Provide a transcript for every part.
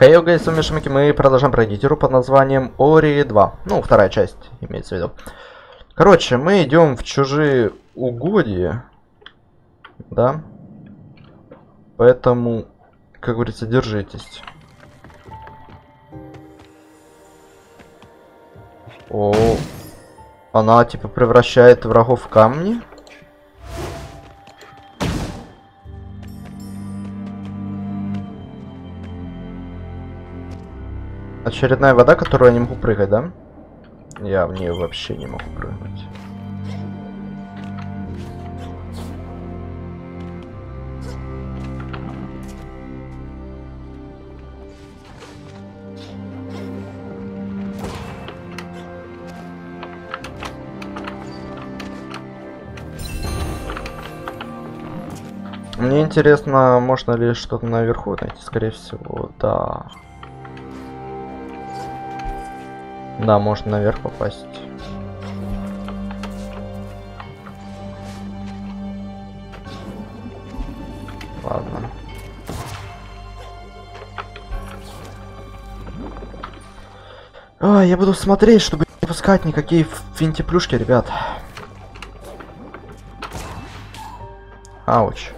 Хей, гайс, умешмики, мы продолжаем пройти игру под названием Ori 2. Ну, вторая часть, имеется в виду. Короче, мы идем в чужие угодья. Да? Поэтому, как говорится, держитесь. О, она типа превращает врагов в камни. Очередная вода, которую я не могу прыгать, да? Я в нее вообще не могу прыгнуть. Мне интересно, можно ли что-то наверху найти? Скорее всего, да. Да, можно наверх попасть. Ладно. Я буду смотреть, чтобы не пускать никакие финтиплюшки, ребят. Ауч.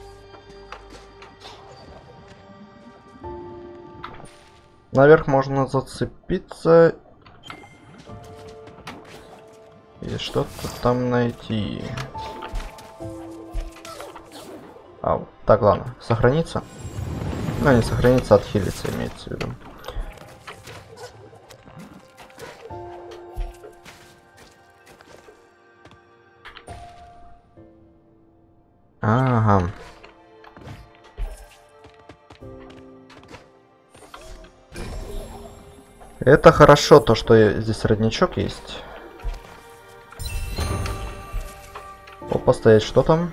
Наверх можно зацепиться и что-то там найти. Так, ладно, сохранится. Ну, не сохранится, отхилится, имеется в виду. Ага. Это хорошо, то, что здесь родничок есть. Опа, стоять, что там?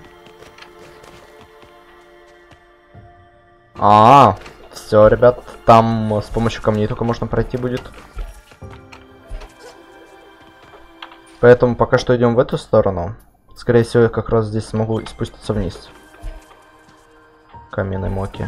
Все, ребят, там с помощью камней только можно пройти будет. Поэтому пока что идем в эту сторону. Скорее всего, я как раз здесь смогу спуститься вниз. Каменной моки.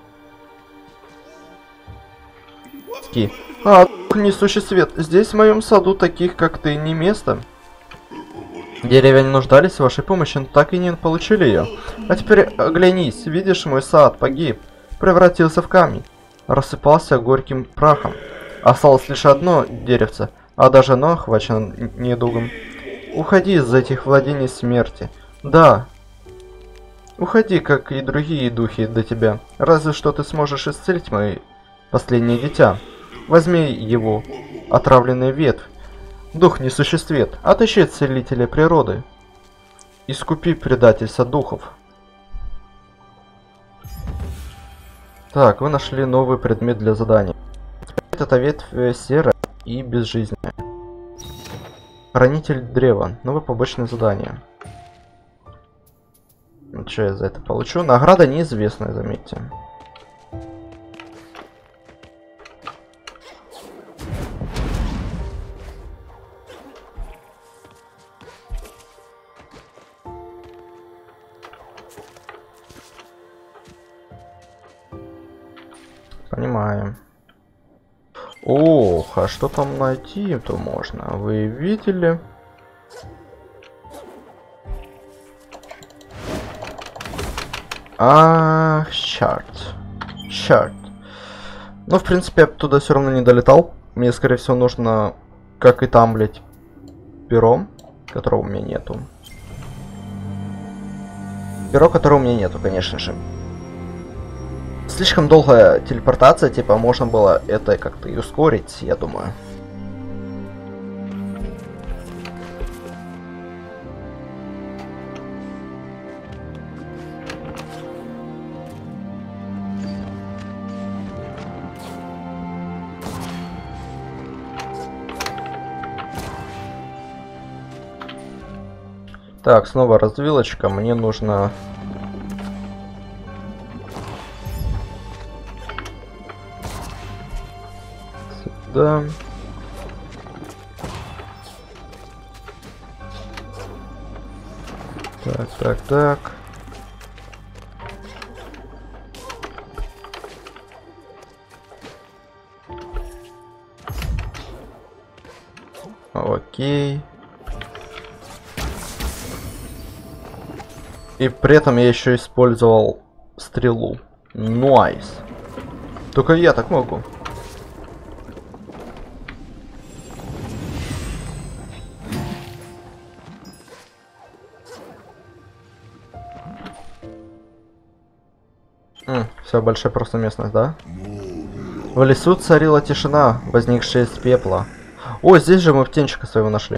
Несущий свет. Здесь в моем саду таких, как ты, не место. Деревья не нуждались в вашей помощи, но так и не получили ее. А теперь оглянись, видишь, мой сад погиб, превратился в камень, рассыпался горьким прахом. Осталось лишь одно деревце, а даже оно охвачено недугом. Уходи из этих владений смерти. Да. Уходи, как и другие духи до тебя. Разве что ты сможешь исцелить мои последнее дитя. Возьми его отравленный ветвь. Дух несуществет. Отыщи целителя природы. Искупи предательство духов. Так, вы нашли новый предмет для задания. Эта ветвь серая и безжизненная. Хранитель древа. Новое побочное задание. Что я за это получу? Награда неизвестная, заметьте. Понимаем. Ох, а что там найти-то можно? Вы видели? Черт. Черт. Ну, в принципе, я туда все равно не долетал. Мне, скорее всего, нужно, как и там, блять, перо, которого у меня нету. Перо, которого у меня нету, конечно же. Слишком долгая телепортация, типа, можно было это как-то и ускорить, я думаю. Так, снова развилочка, мне нужно... Да. Так. Окей. И при этом я еще использовал стрелу. Найс. Только я так могу. Все, большая просто местность, да? В лесу царила тишина, возникшая из пепла. О, здесь же мы птенчика своего нашли.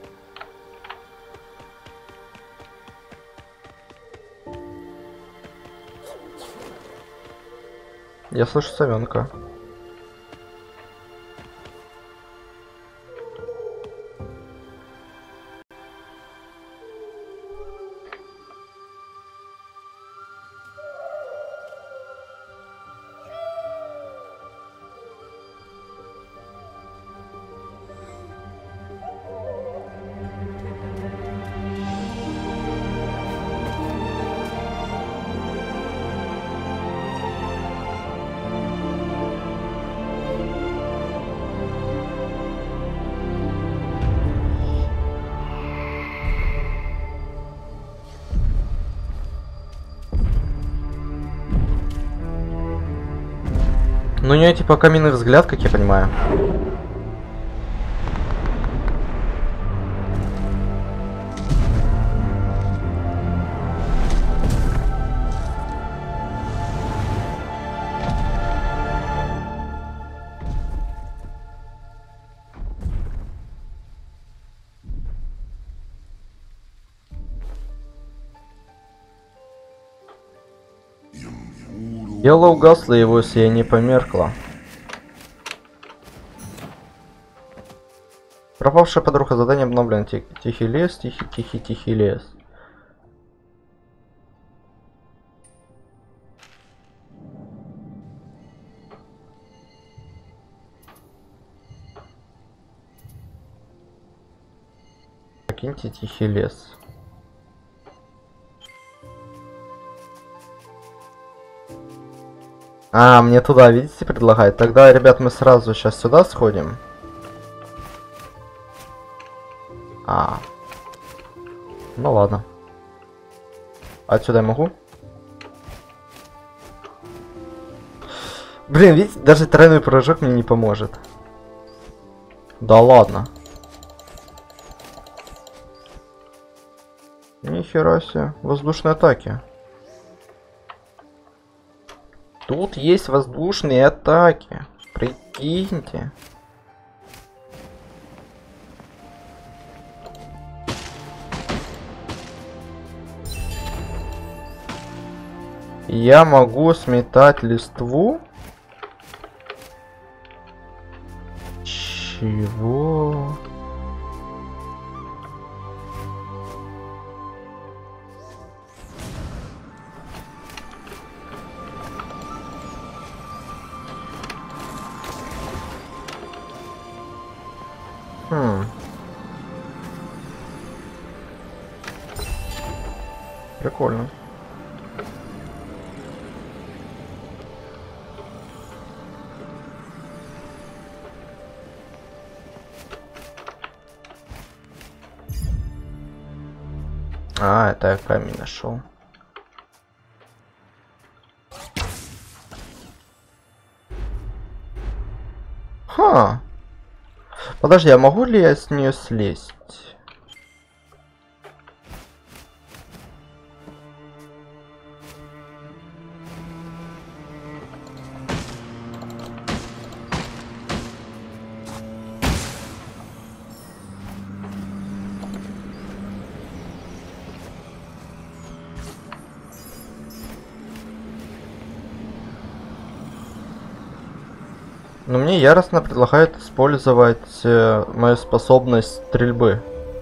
Я слышу совенка. Ну, у нее типа каменный взгляд, как я понимаю. Дело угасло, его сияние померкло. Пропавшая подруга, задание обновлено. Тихий лес, тихий лес. Покиньте тихий лес. А, мне туда, видите, предлагают. Тогда, ребят, мы сразу сейчас сюда сходим. Ну ладно. Отсюда я могу? Блин, видите, даже тройной прыжок мне не поможет. Да ладно. Нихера себе. Воздушные атаки. Тут есть воздушные атаки. Прикиньте. Я могу сметать листву? Чего? Прикольно. А, это я камень нашел. Ха. Подожди, а могу ли я с нее слезть? Но мне яростно предлагают использовать мою способность стрельбы.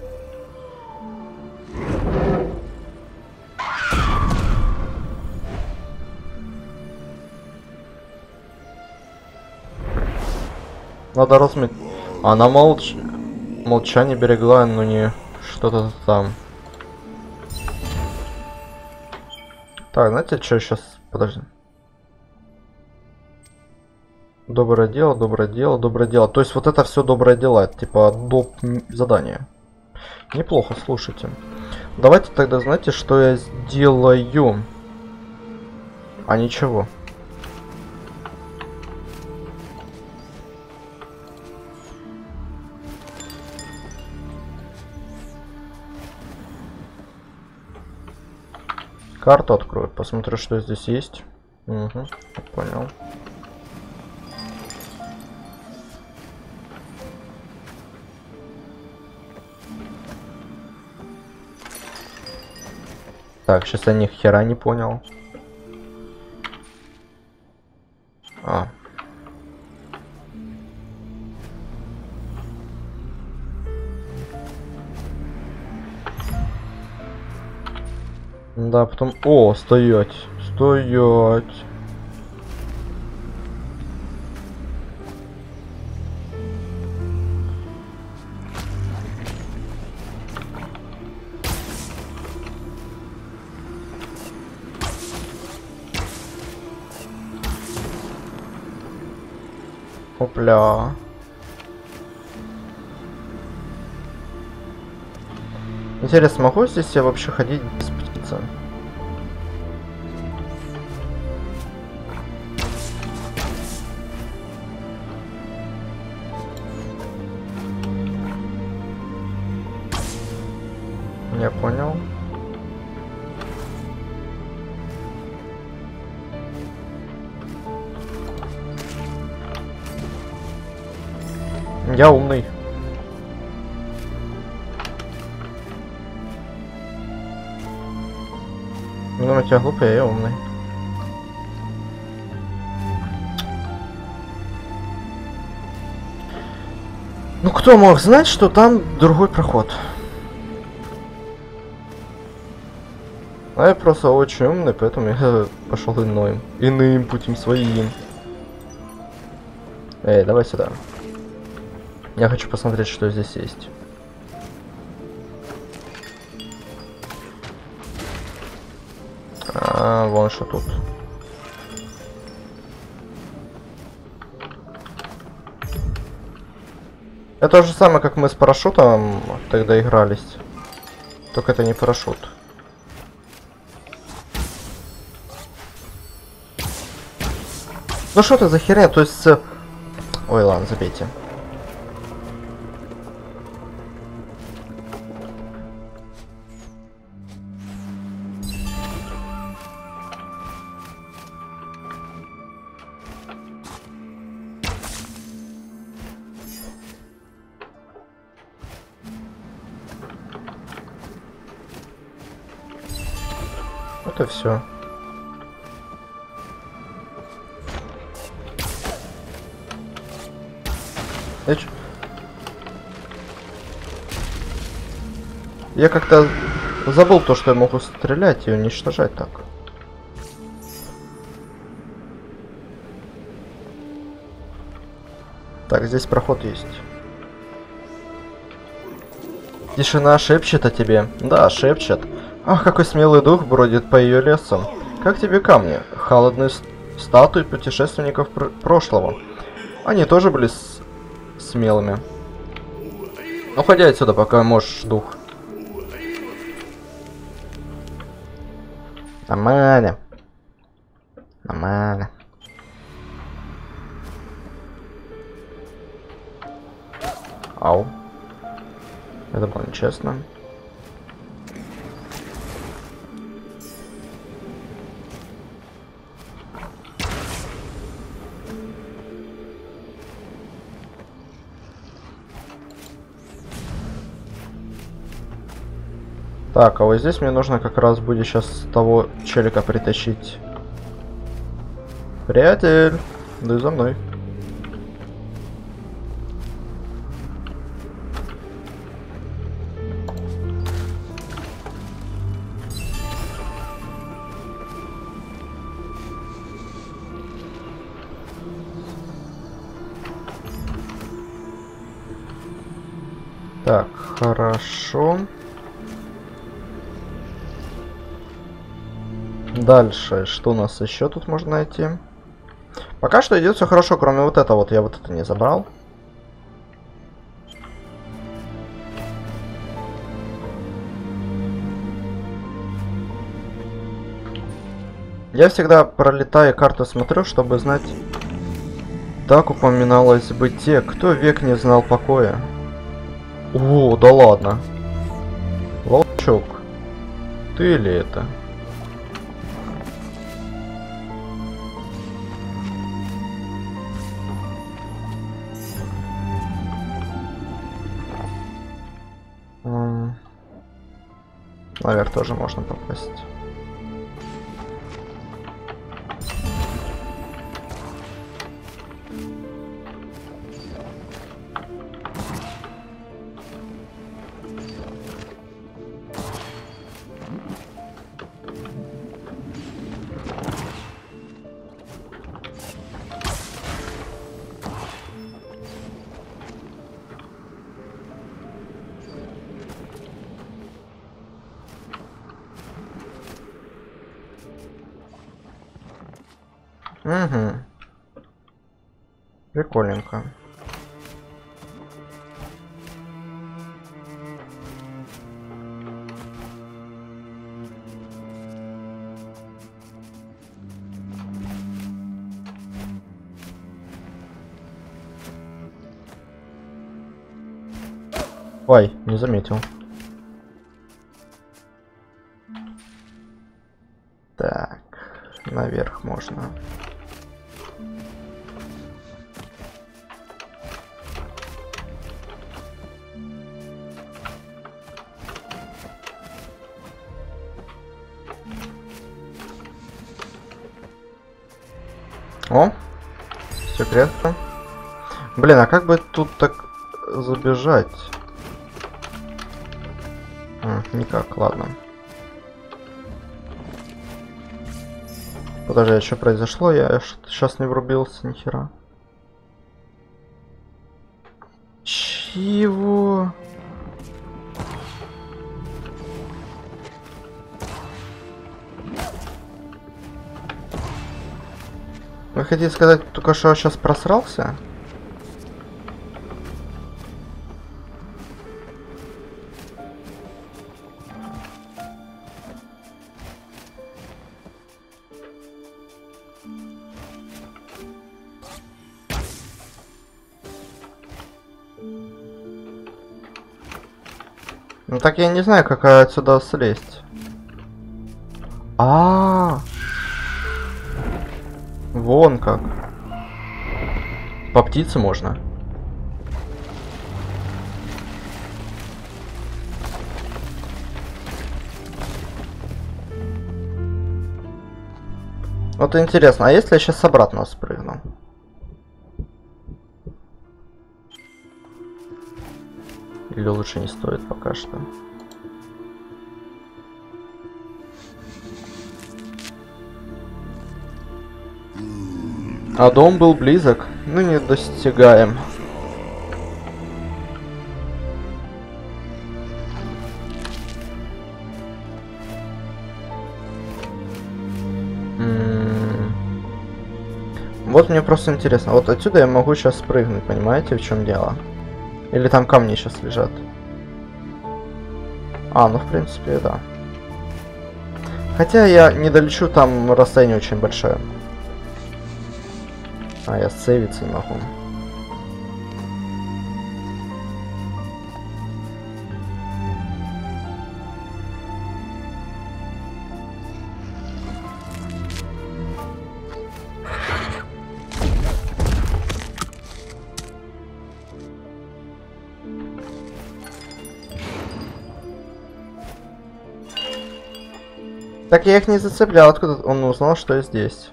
Надо размыть. Она молчание берегла, но не что-то там. Так, знаете, что сейчас? Подожди. Доброе дело, доброе дело, доброе дело. То есть вот это все доброе дело, это типа доп задание. Неплохо, слушайте. Давайте тогда, знаете, что я сделаю? А ничего. Карту открою, посмотрю, что здесь есть. Угу, понял. Так, сейчас я ни хера не понял. А. Да, потом... О, стоять. Стоять. Опля. Интересно, могу здесь я вообще ходить без птицы? Я понял. Я умный. Не думайте, я глупый, я умный. Ну кто мог знать, что там другой проход? А я просто очень умный, поэтому я пошел иным путем своим. Эй, давай сюда. Я хочу посмотреть, что здесь есть. А, вон что тут. Это то же самое, как мы с парашютом тогда игрались. Только это не парашют. Ну что это за херня? То есть... Ой, ладно, забейте. Это все. Я как-то забыл то, что я могу стрелять и уничтожать так. Так, здесь проход есть. Тишина шепчет о тебе. Да, шепчет. Ах, какой смелый дух бродит по ее лесу. Как тебе камни? Холодные статуи путешественников прошлого. Они тоже были смелыми. Уходи отсюда, пока можешь, дух. Нормально. Нормально. Ау. Это было нечестно. Так, а вот здесь мне нужно как раз будет сейчас того челика притащить. Приятель, да за мной. Так, хорошо. Дальше, что у нас еще тут можно найти? Пока что идет все хорошо, кроме вот этого. Вот я вот это не забрал. Я всегда пролетаю карту, смотрю, чтобы знать. Так упоминалось бы те, кто век не знал покоя. О, да ладно. Волчок. Ты ли это? Наверх тоже можно попасть. Угу. Прикольненько. Ой, не заметил. Так, наверх можно. О, секретно. Блин, а как бы тут так забежать? Никак, ладно. Подожди, а что произошло? Я сейчас не врубился, нихера. Чего? Вы хотите сказать, только что сейчас просрался? Ну так я не знаю, как отсюда слезть. Вон как. По птице можно. Вот интересно, а если я сейчас обратно спрыгну? Или лучше не стоит пока что? А дом был близок, но не достигаем. Вот мне просто интересно, вот отсюда я могу сейчас спрыгнуть, понимаете, в чем дело? Или там камни сейчас лежат? Ну в принципе, да. Хотя я не долечу, там расстояние очень большое. Я сейвиться не могу. Так я их не зацеплял, откуда он узнал, что я здесь?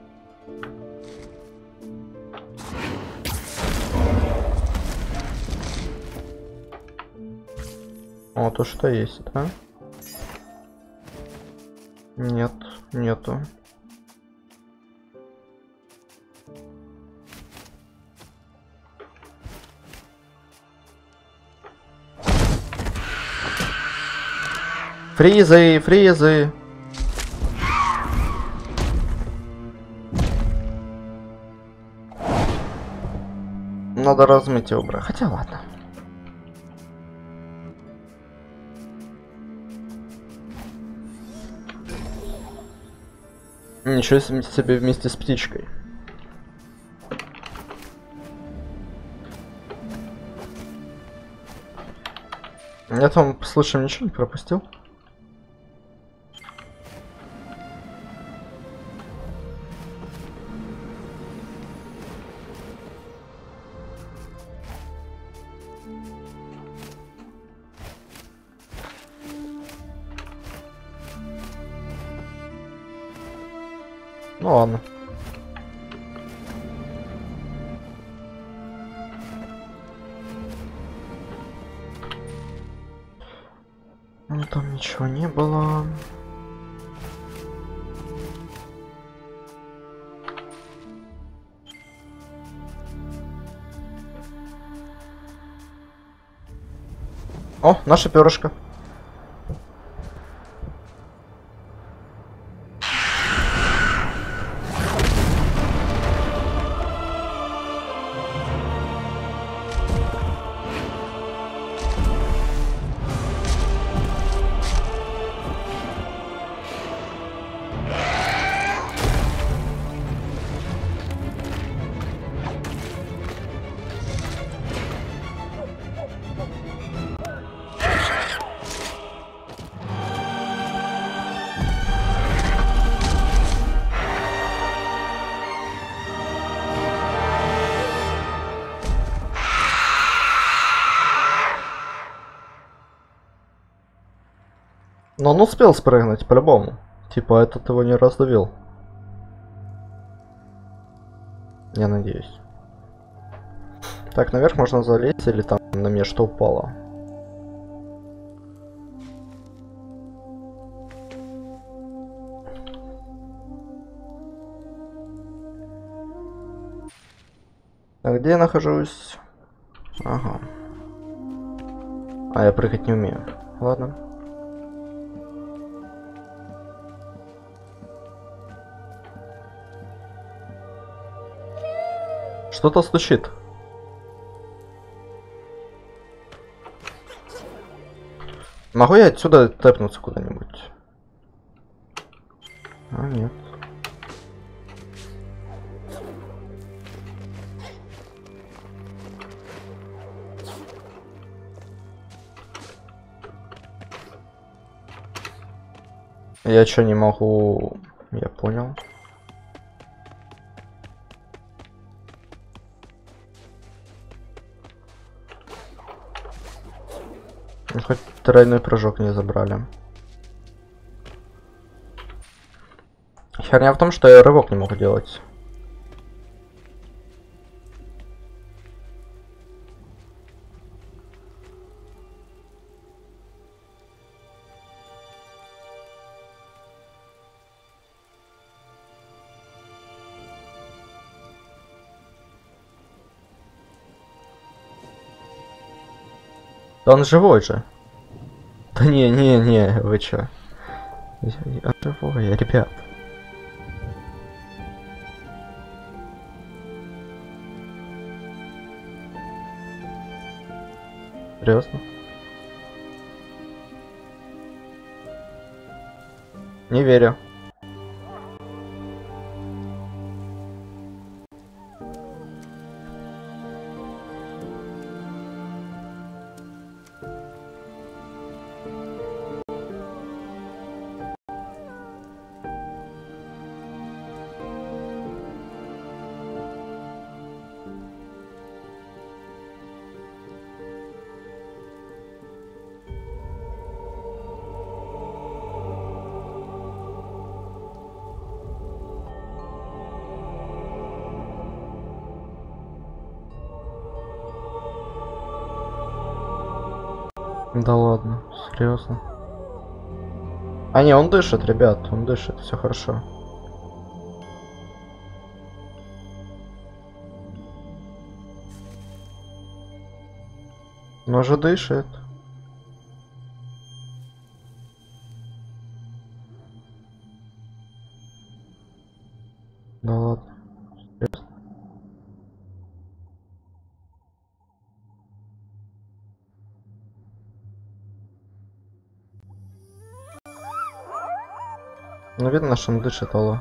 О, то что есть, да? Нет, нету. Фризы, фризы. надо размыть и убрать. Хотя ладно. Ничего себе вместе с птичкой. Я там, случаем, ничего не пропустил? Ну ладно. Ну там ничего не было. О, наше перышко. Но он успел спрыгнуть по-любому. Типа этот его не раздавил. Я надеюсь. Так, наверх можно залезть или там на меня что упало? А где я нахожусь? Ага. А, я прыгать не умею. Ладно. Что-то стучит. Могу я отсюда тэпнуться куда-нибудь? А, нет. Я чё, не могу... Я понял. Ну, хоть тройной прыжок не забрали. Херня в том, что я рывок не могу делать. Да он живой же. Да не, вы чё? Я живой, ребят. Серьезно? Не верю. Да ладно, серьезно. А не, он дышит, ребят, он дышит, все хорошо. Он уже дышит. Да ладно. Серьезно. Ну, видно, что он дышит, алло.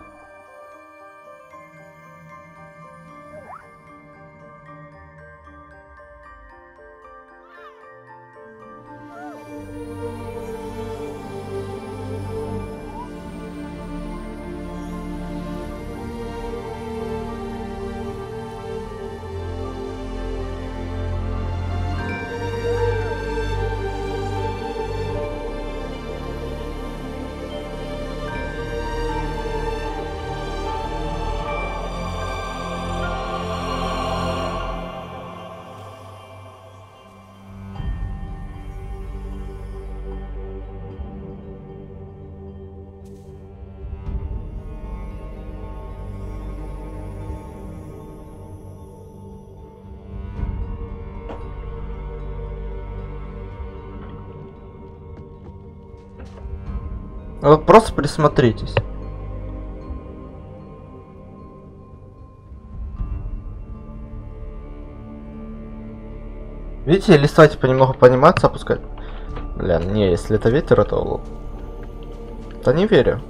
Вот просто присмотритесь. Видите, листва типа немного подниматься, опускать. Бля, не, если это ветер, то... Да не верю.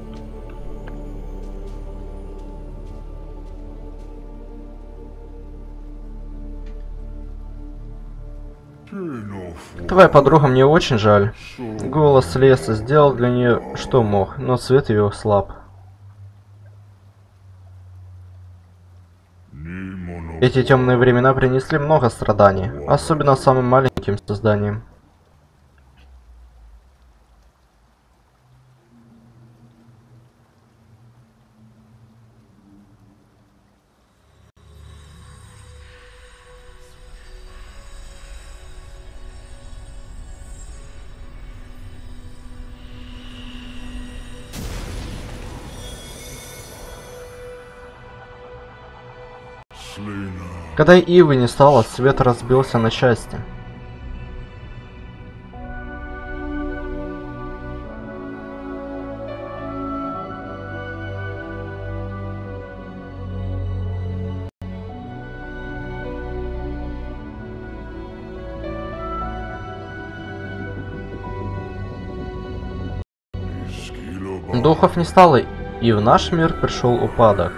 Твоя подруга, мне очень жаль. Голос леса сделал для нее что мог, но свет ее слаб. Эти темные времена принесли много страданий, особенно самым маленьким созданиям. Когда Ивы не стало, свет разбился на части. Духов не стало, и в наш мир пришел упадок.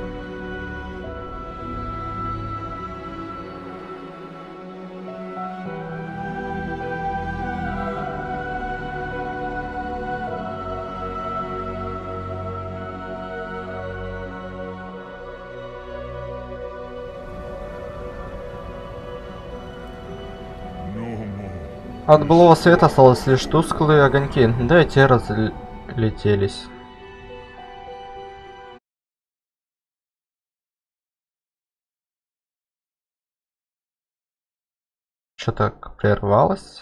От былого света осталось лишь тусклые огоньки, да и те разлетелись. Что так прервалось?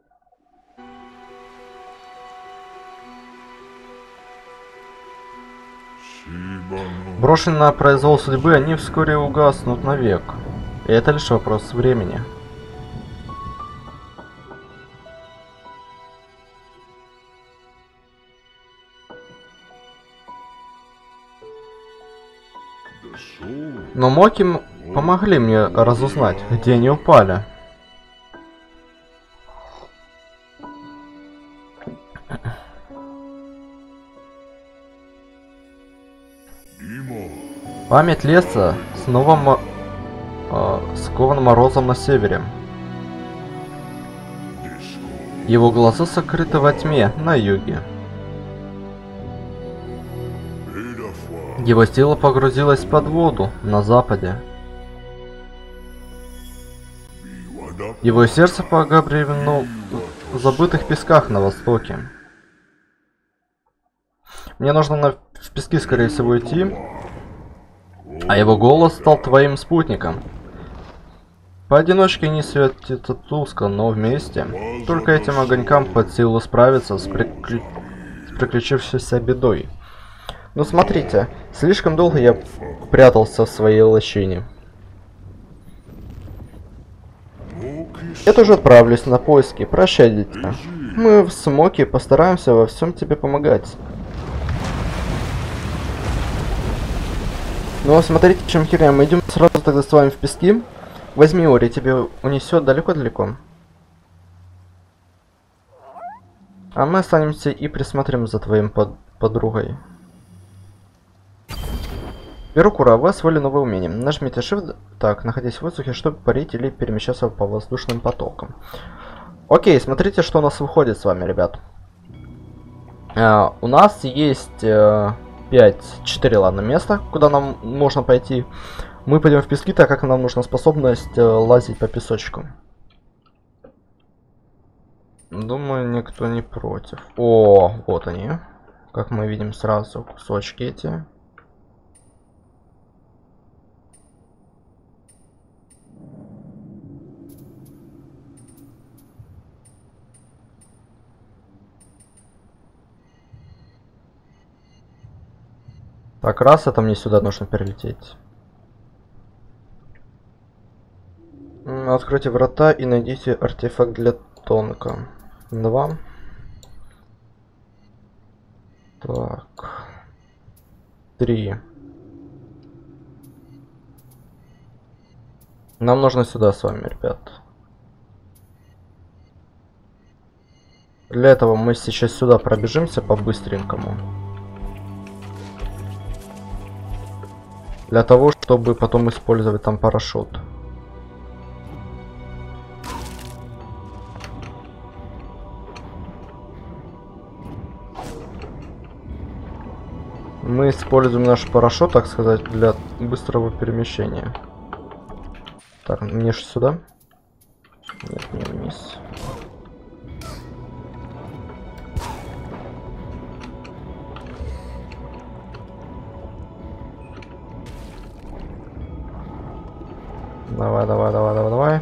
Брошенные на произвол судьбы, они вскоре угаснут навек. И это лишь вопрос времени. Но Моки помогли мне разузнать, где они упали. Память леса снова скован морозом на севере. Его глаза сокрыты во тьме на юге. Его тело погрузилось под воду на западе. Его сердце погребено в забытых песках на востоке. Мне нужно в пески, скорее всего, идти. А его голос стал твоим спутником. Поодиночке не светится тускло, но вместе. Только этим огонькам под силу справиться с приключившейся бедой. Ну смотрите, слишком долго я прятался в своей лощине. Я тоже отправлюсь на поиски. Прощай, дитя. Мы в Смоке постараемся во всем тебе помогать. Ну, смотрите, чем херня. Мы идем сразу тогда с вами в пески. Возьми, Ори, тебе унесет далеко-далеко. А мы останемся и присмотрим за твоим подругой. Мирокура, вы освоили новое умение. Нажмите Shift, так, находясь в воздухе, чтобы парить или перемещаться по воздушным потокам. Окей, смотрите, что у нас выходит с вами, ребят. У нас есть 4 ладно, места, куда нам можно пойти. Мы пойдем в пески, так как нам нужна способность лазить по песочку. Думаю, никто не против. О, вот они. Как мы видим сразу, кусочки эти. Так, раз, это мне сюда нужно перелететь. Откройте врата и найдите артефакт для тонка. 2. Так. 3. Нам нужно сюда с вами, ребят. Для этого мы сейчас сюда пробежимся по-быстренькому. Для того, чтобы потом использовать там парашют. Мы используем наш парашют, так сказать, для быстрого перемещения. Так, мне же сюда? Нет, не вниз. Давай, давай, давай, давай, давай.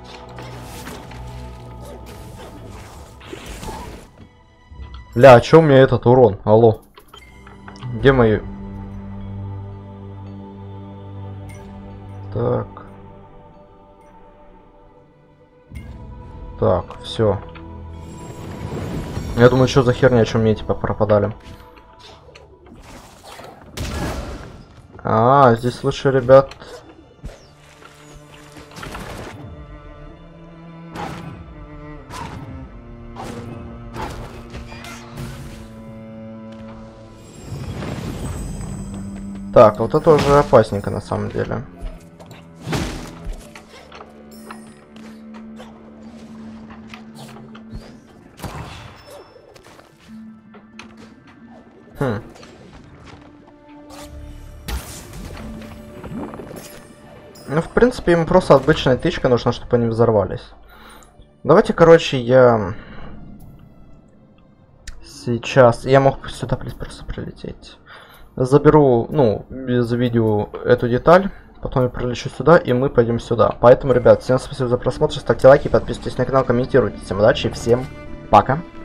Бля, а чё у меня этот урон? Алло. Где мои? Так. Так, все. Я думаю, что за херня, о чем мне типа пропадали. Здесь лучше, ребят. Так, вот это уже опасненько на самом деле. Ну, в принципе, им просто обычная тычка нужна, чтобы они взорвались. Давайте, короче, я... Сейчас... Я мог сюда просто прилететь. Заберу, ну, без видео эту деталь. Потом я прилечу сюда, и мы пойдем сюда. Поэтому, ребят, всем спасибо за просмотр. Ставьте лайки, подписывайтесь на канал, комментируйте. Всем удачи, всем пока.